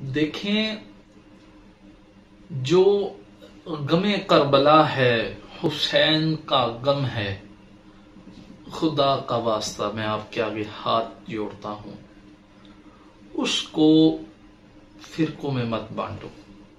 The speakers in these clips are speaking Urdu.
دیکھیں، جو غم کربلا ہے، حسین کا غم ہے، خدا کا واسطہ میں آپ کے آگے ہاتھ جوڑتا ہوں، اس کو فرقوں میں مت بانٹو۔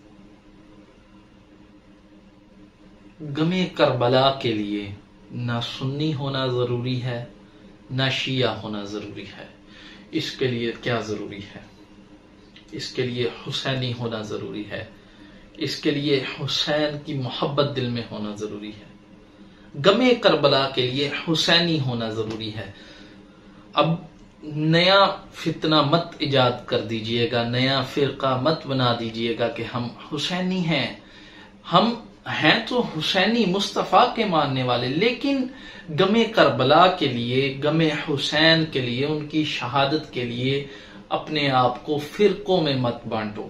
غم کربلا کے لیے نہ سنی ہونا ضروری ہے، نہ شیعہ ہونا ضروری ہے۔ اس کے لیے کیا ضروری ہے؟ اس کے لیے حسینی ہونا ضروری ہے، اس کے لیے حسین کی محبت دل میں ہونا ضروری ہے۔ غم کربلا کے لیے حسینی ہونا ضروری ہے۔ اب نیا فتنہ مت ایجاد کر دیجئے گا، نیا فرقہ مت بنا دیجئے گا کہ ہم حسینی ہیں۔ ہم ہیں تو حسینی مصطفیٰ کے ماننے والے، لیکن غم کربلا کے لیے، غم حسین کے لیے، ان کی شہادت کے لیے اپنے آپ کو فرقوں میں مت بانٹو۔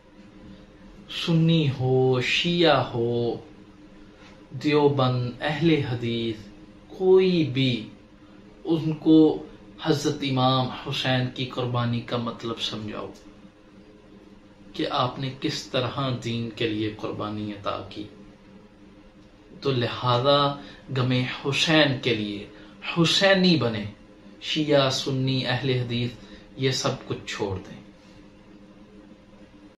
سنی ہو، شیعہ ہو، دیوبند، اہل حدیث، کوئی بھی، ان کو حضرت امام حسین کی قربانی کا مطلب سمجھاؤ کہ آپ نے کس طرح دین کے لیے قربانی عطا کی۔ تو لہذا غم حسین کے لیے حسینی بنے، شیعہ، سنی، اہل حدیث یہ سب کچھ چھوڑ دیں۔